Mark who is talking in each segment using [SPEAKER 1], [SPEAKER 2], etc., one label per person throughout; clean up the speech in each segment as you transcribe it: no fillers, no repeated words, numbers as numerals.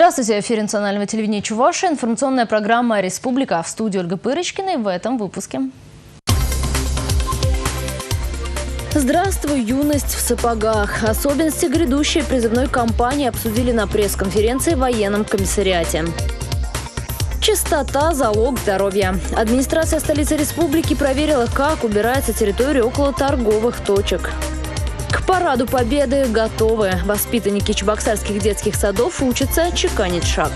[SPEAKER 1] Здравствуйте, в эфире национального телевидения Чувашии. Информационная программа «Республика». В студии Ольга Пырочкина и в этом выпуске. Здравствуй, юность в сапогах. Особенности грядущей призывной кампании обсудили на пресс-конференции в военном комиссариате. Чистота – залог здоровья. Администрация столицы республики проверила, как убирается территория около торговых точек. К параду Победы готовы. Воспитанники чебоксарских детских садов учатся чеканить шаг.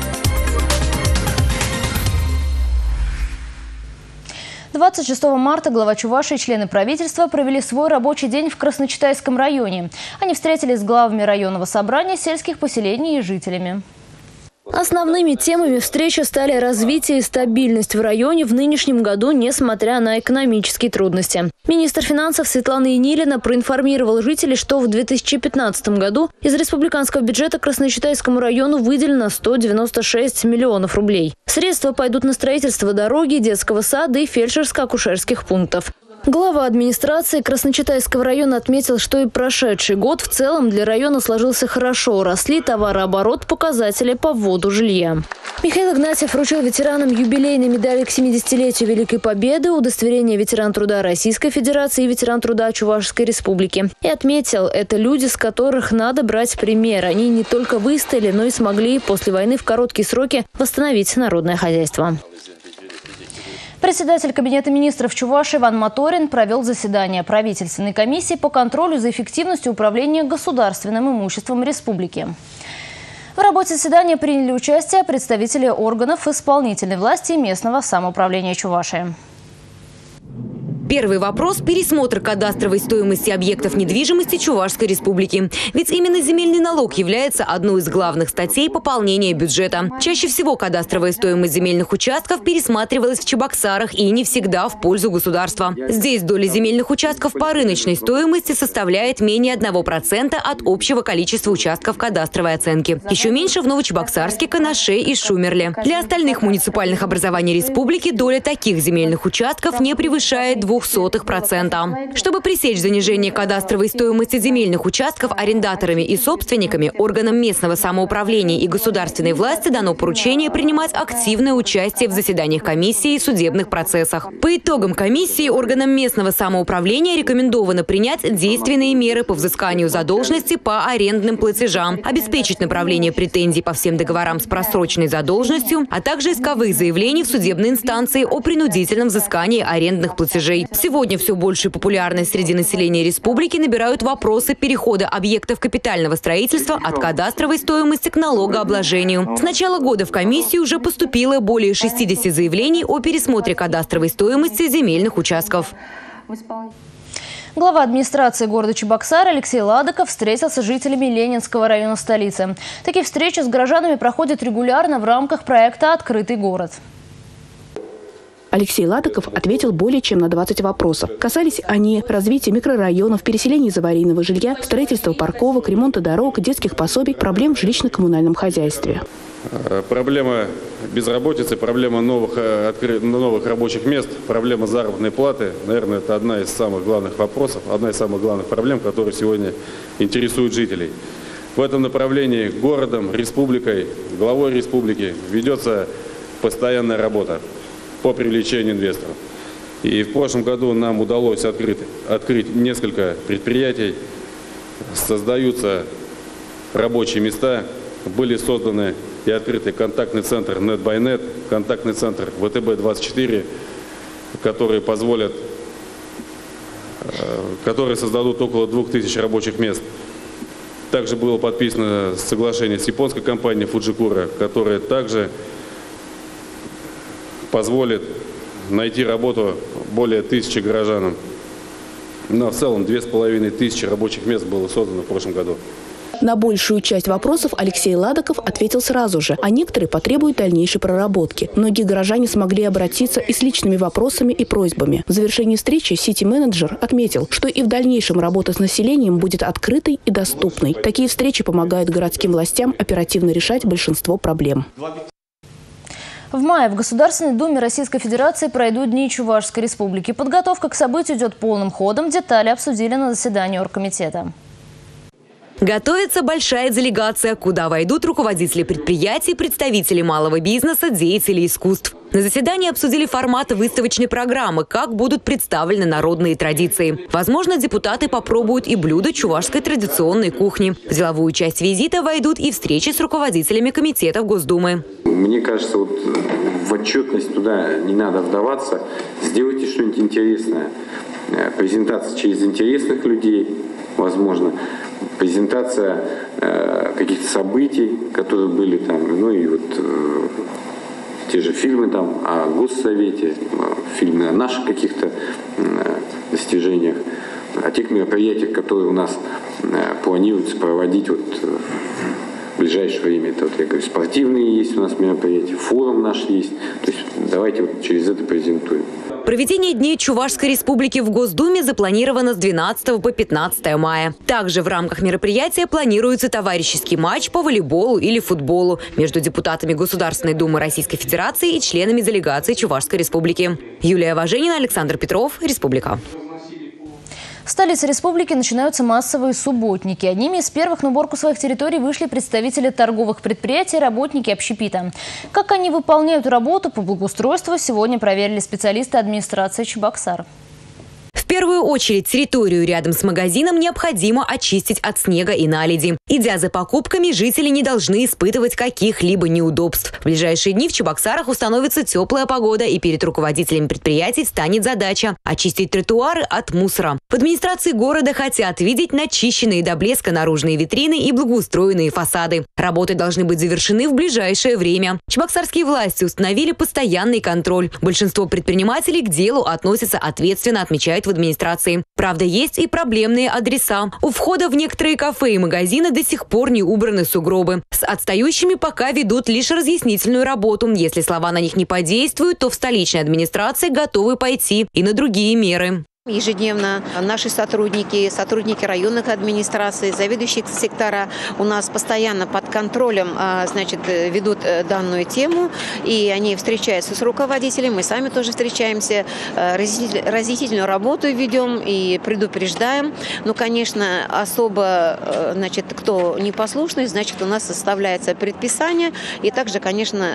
[SPEAKER 1] – 26 марта глава Чувашии и члены правительства провели свой рабочий день в Красночитайском районе. Они встретились с главами районного собрания, сельских поселений и жителями. Основными темами встречи стали развитие и стабильность в районе в нынешнем году, несмотря на экономические трудности. Министр финансов Светлана Енилина проинформировала жителей, что в 2015 году из республиканского бюджета Красночитайскому району выделено 196 миллионов рублей. Средства пойдут на строительство дороги, детского сада и фельдшерско-акушерских пунктов. Глава администрации Красночитайского района отметил, что и прошедший год в целом для района сложился хорошо. Росли товарооборот, показатели по вводу жилья. Михаил Игнатьев вручил ветеранам юбилейные медали к 70-летию Великой Победы, удостоверение ветеран труда Российской Федерации и ветеран труда Чувашской Республики. И отметил, это люди, с которых надо брать пример. Они не только выстояли, но и смогли после войны в короткие сроки восстановить народное хозяйство. Председатель Кабинета министров Чувашии Иван Моторин провел заседание правительственной комиссии по контролю за эффективностью управления государственным имуществом республики. В работе заседания приняли участие представители органов исполнительной власти и местного самоуправления Чувашии.
[SPEAKER 2] Первый вопрос – пересмотр кадастровой стоимости объектов недвижимости Чувашской Республики. Ведь именно земельный налог является одной из главных статей пополнения бюджета. Чаще всего кадастровая стоимость земельных участков пересматривалась в Чебоксарах и не всегда в пользу государства. Здесь доля земельных участков по рыночной стоимости составляет менее 1% от общего количества участков кадастровой оценки. Еще меньше в Новочебоксарске, Канаше и Шумерле. Для остальных муниципальных образований республики доля таких земельных участков не превышает 0,02%. Чтобы пресечь занижение кадастровой стоимости земельных участков арендаторами и собственниками, органам местного самоуправления и государственной власти дано поручение принимать активное участие в заседаниях комиссии и судебных процессах. По итогам комиссии органам местного самоуправления рекомендовано принять действенные меры по взысканию задолженности по арендным платежам, обеспечить направление претензий по всем договорам с просроченной задолженностью, а также исковых заявлений в судебной инстанции о принудительном взыскании арендных платежей. Сегодня все большую популярность среди населения республики набирают вопросы перехода объектов капитального строительства от кадастровой стоимости к налогообложению. С начала года в комиссию уже поступило более 60 заявлений о пересмотре кадастровой стоимости земельных участков.
[SPEAKER 1] Глава администрации города Чебоксар Алексей Ладыков встретился с жителями Ленинского района столицы. Такие встречи с горожанами проходят регулярно в рамках проекта «Открытый город».
[SPEAKER 3] Алексей Ладыков ответил более чем на 20 вопросов. Касались они развития микрорайонов, переселения из аварийного жилья, строительства парковок, ремонта дорог, детских пособий, проблем в жилищно-коммунальном хозяйстве.
[SPEAKER 4] Проблема безработицы, проблема новых рабочих мест, проблема заработной платы, наверное, это одна из самых главных вопросов, одна из самых главных проблем, которые сегодня интересуют жителей. В этом направлении городом, республикой, главой республики ведется постоянная работа по привлечению инвесторов. И в прошлом году нам удалось открыть несколько предприятий, создаются рабочие места, были созданы и открыты контактный центр NetByNet, контактный центр ВТБ-24, которые создадут около 2000 рабочих мест. Также было подписано соглашение с японской компанией Fujikura, которая также позволит найти работу более 1000 горожанам. Но в целом 2500 рабочих мест было создано в прошлом году.
[SPEAKER 3] На большую часть вопросов Алексей Ладыков ответил сразу же, а некоторые потребуют дальнейшей проработки. Многие горожане смогли обратиться и с личными вопросами и просьбами. В завершении встречи сити-менеджер отметил, что и в дальнейшем работа с населением будет открытой и доступной. Такие встречи помогают городским властям оперативно решать большинство проблем.
[SPEAKER 1] В мае в Государственной Думе Российской Федерации пройдут Дни Чувашской Республики. Подготовка к событию идет полным ходом. Детали обсудили на заседании оргкомитета.
[SPEAKER 2] Готовится большая делегация, куда войдут руководители предприятий, представители малого бизнеса, деятели искусств. На заседании обсудили формат выставочной программы, как будут представлены народные традиции. Возможно, депутаты попробуют и блюда чувашской традиционной кухни. В деловую часть визита войдут и встречи с руководителями комитетов Госдумы.
[SPEAKER 5] Мне кажется, вот в отчетность туда не надо вдаваться. Сделайте что-нибудь интересное. Презентация через интересных людей, возможно. Презентация каких-то событий, которые были там, ну и вот те же фильмы там о Госсовете, фильмы о наших каких-то достижениях, о тех мероприятиях, которые у нас планируется проводить вот в ближайшее время. Это, вот я говорю, спортивные есть у нас мероприятия, форум наш есть. То есть давайте вот через это презентуем.
[SPEAKER 2] Проведение Дней Чувашской Республики в Госдуме запланировано с 12 по 15 мая. Также в рамках мероприятия планируется товарищеский матч по волейболу или футболу между депутатами Государственной Думы Российской Федерации и членами делегации Чувашской Республики. Юлия Важенина, Александр Петров, Республика.
[SPEAKER 1] В столице республики начинаются массовые субботники. Одними из первых на уборку своих территорий вышли представители торговых предприятий и работники общепита. Как они выполняют работу по благоустройству, сегодня проверили специалисты администрации Чебоксар.
[SPEAKER 2] В первую очередь территорию рядом с магазином необходимо очистить от снега и наледи. Идя за покупками, жители не должны испытывать каких-либо неудобств. В ближайшие дни в Чебоксарах установится теплая погода, и перед руководителями предприятий станет задача очистить тротуары от мусора. В администрации города хотят видеть начищенные до блеска наружные витрины и благоустроенные фасады. Работы должны быть завершены в ближайшее время. Чебоксарские власти установили постоянный контроль. Большинство предпринимателей к делу относятся ответственно, отмечают в администрации. Правда, есть и проблемные адреса. У входа в некоторые кафе и магазины до сих пор не убраны сугробы. С отстающими пока ведут лишь разъяснительную работу. Если слова на них не подействуют, то в столичной администрации готовы пойти и на другие меры.
[SPEAKER 6] Ежедневно наши сотрудники районных администраций, заведующие сектора у нас постоянно под контролем, ведут данную тему, и они встречаются с руководителем, мы сами тоже встречаемся, разъяснительную работу ведем и предупреждаем. Но, конечно, особо, кто непослушный, у нас составляется предписание, и также, конечно,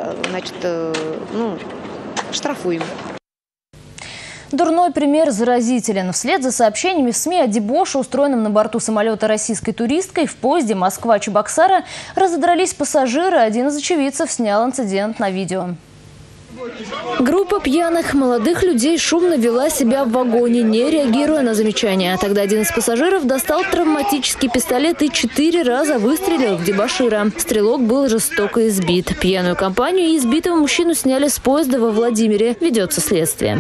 [SPEAKER 6] штрафуем.
[SPEAKER 1] Дурной пример заразителен. Вслед за сообщениями в СМИ о дебоше, устроенном на борту самолета российской туристкой, в поезде Москва-Чебоксары разодрались пассажиры. Один из очевидцев снял инцидент на видео. Группа пьяных молодых людей шумно вела себя в вагоне, не реагируя на замечания. Тогда один из пассажиров достал травматический пистолет и 4 раза выстрелил в дебошира. Стрелок был жестоко избит. Пьяную компанию и избитого мужчину сняли с поезда во Владимире. Ведется следствие.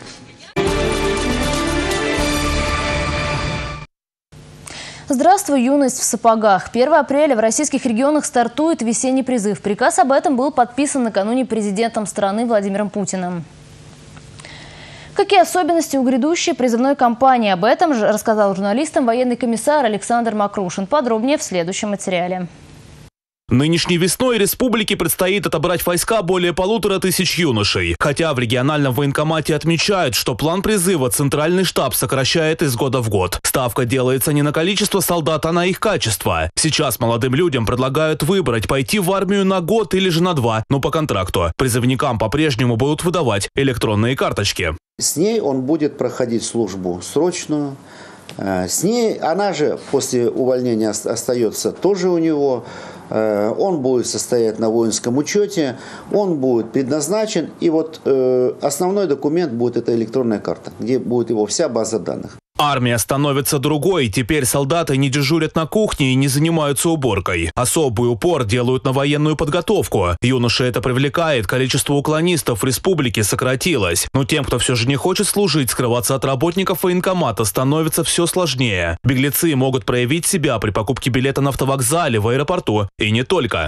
[SPEAKER 1] Здравствуй, юность в сапогах. 1 апреля в российских регионах стартует весенний призыв. Приказ об этом был подписан накануне президентом страны Владимиром Путиным. Какие особенности у грядущей призывной кампании? Об этом же рассказал журналистам военный комиссар Александр Макрушин. Подробнее в следующем материале.
[SPEAKER 7] Нынешней весной республике предстоит отобрать войска более 1500 юношей. Хотя в региональном военкомате отмечают, что план призыва Центральный штаб сокращает из года в год. Ставка делается не на количество солдат, а на их качество. Сейчас молодым людям предлагают выбрать, пойти в армию на год или же на 2, но по контракту. Призывникам по-прежнему будут выдавать электронные карточки.
[SPEAKER 8] С ней он будет проходить службу срочную. С ней, она же после увольнения остается тоже у него. Он будет состоять на воинском учете, он будет предназначен, и вот основной документ будет эта электронная карта, где будет его вся база данных.
[SPEAKER 7] Армия становится другой. Теперь солдаты не дежурят на кухне и не занимаются уборкой. Особый упор делают на военную подготовку. Юноши это привлекает. Количество уклонистов в республике сократилось. Но тем, кто все же не хочет служить, скрываться от работников военкомата становится все сложнее. Беглецы могут проявить себя при покупке билета на автовокзале, в аэропорту и не только.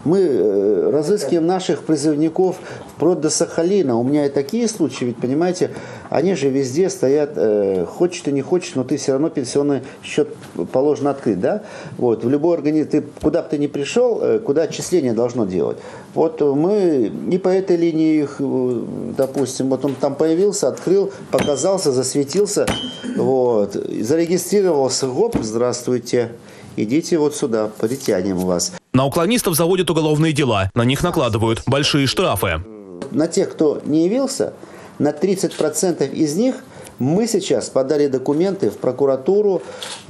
[SPEAKER 8] Мы разыскиваем наших призывников вплоть до Сахалина. У меня и такие случаи, ведь, понимаете, они же везде стоят, хочешь ты не хочешь, но ты все равно пенсионный счет положено открыть, да? Вот, в любой организации, куда бы ты ни пришел, куда отчисление должно делать. Вот мы и по этой линии их, допустим, вот он там появился, открыл, показался, засветился, вот, зарегистрировался, гоп, здравствуйте, идите вот сюда, притянем вас.
[SPEAKER 7] На уклонистов заводят уголовные дела, на них накладывают большие штрафы.
[SPEAKER 8] На тех, кто не явился, на 30% из них мы сейчас подали документы в прокуратуру,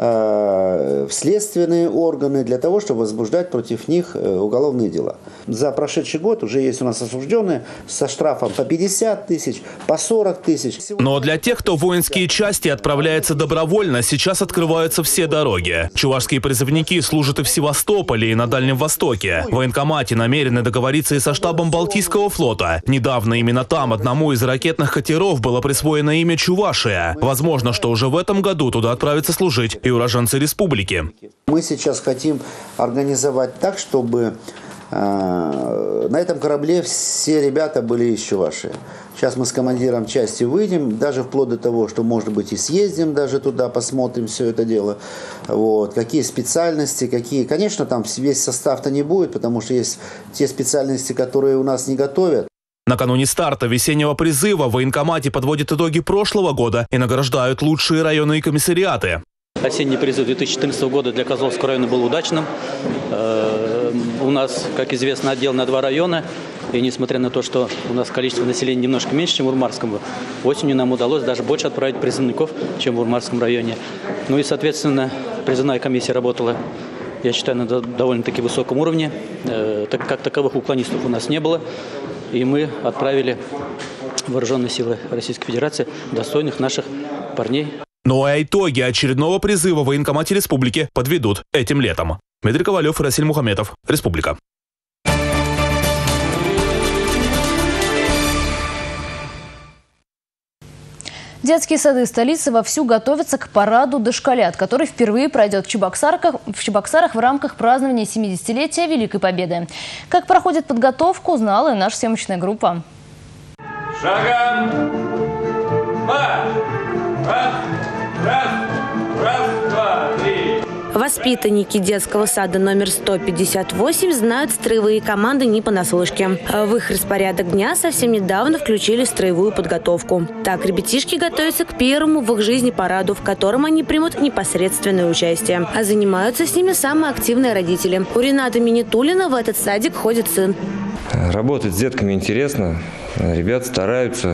[SPEAKER 8] в следственные органы для того, чтобы возбуждать против них уголовные дела. За прошедший год уже есть у нас осужденные со штрафом по 50 тысяч, по 40 тысяч.
[SPEAKER 7] Но для тех, кто в воинские части отправляется добровольно, сейчас открываются все дороги. Чувашские призывники служат и в Севастополе, и на Дальнем Востоке. В военкомате намерены договориться и со штабом Балтийского флота. Недавно именно там одному из ракетных катеров было присвоено имя Чувашия. Возможно, что уже в этом году туда отправятся служить и уроженцы республики.
[SPEAKER 8] Мы сейчас хотим организовать так, чтобы на этом корабле все ребята были из Чувашии. Сейчас мы с командиром части выйдем, даже вплоть до того, что, может быть, и съездим даже туда, посмотрим все это дело. Вот. Какие специальности, какие... Конечно, там весь состав-то не будет, потому что есть те специальности, которые у нас не готовят.
[SPEAKER 7] Накануне старта весеннего призыва в военкомате подводят итоги прошлого года и награждают лучшие районные комиссариаты.
[SPEAKER 9] Осенний призыв 2014 года для Козловского района был удачным. У нас, как известно, отдел на 2 района. И несмотря на то, что у нас количество населения немножко меньше, чем в Урмарском, осенью нам удалось даже больше отправить призывников, чем в Урмарском районе. Ну и, соответственно, призывная комиссия работала, я считаю, на довольно-таки высоком уровне. Так как таковых уклонистов у нас не было. И мы отправили в вооруженные силы Российской Федерации достойных наших парней.
[SPEAKER 7] Ну а итоги очередного призыва в военкомате республики подведут этим летом. Дмитрий Ковалев и Расиль Мухаметов. Республика.
[SPEAKER 1] Детские сады столицы вовсю готовятся к параду дошколят, который впервые пройдет в Чебоксарах в рамках празднования 70-летия Великой Победы. Как проходит подготовку, узнала и наша съемочная группа.
[SPEAKER 10] Шагом! Раз, два, три.
[SPEAKER 11] Воспитанники детского сада номер 158 знают строевые команды не понаслышке. В их распорядок дня совсем недавно включили строевую подготовку. Так, ребятишки готовятся к первому в их жизни параду, в котором они примут непосредственное участие. А занимаются с ними самые активные родители. У Рената Минитуллина в этот садик ходит сын.
[SPEAKER 12] Работать с детками интересно. Ребята стараются.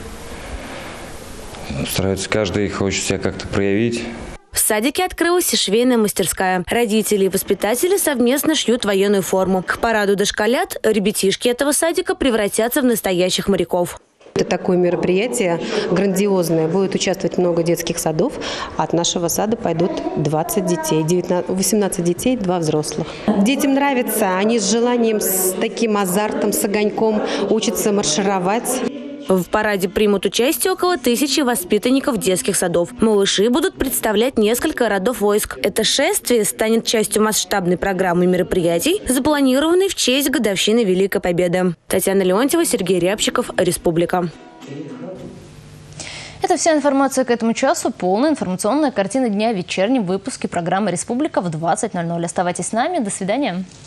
[SPEAKER 12] Каждый хочет себя как-то проявить.
[SPEAKER 11] В садике открылась и швейная мастерская. Родители и воспитатели совместно шьют военную форму. К параду дошколят ребятишки этого садика превратятся в настоящих моряков.
[SPEAKER 13] Это такое мероприятие грандиозное. Будет участвовать много детских садов. От нашего сада пойдут 20 детей, 18 детей, 2 взрослых. Детям нравится. Они с желанием, с таким азартом, с огоньком учатся маршировать.
[SPEAKER 11] В параде примут участие около 1000 воспитанников детских садов. Малыши будут представлять несколько родов войск. Это шествие станет частью масштабной программы мероприятий, запланированной в честь годовщины Великой Победы. Татьяна Леонтьева, Сергей Рябчиков, Республика.
[SPEAKER 1] Это вся информация к этому часу. Полная информационная картина дня в вечернем выпуске программы «Республика» в 20:00. Оставайтесь с нами. До свидания.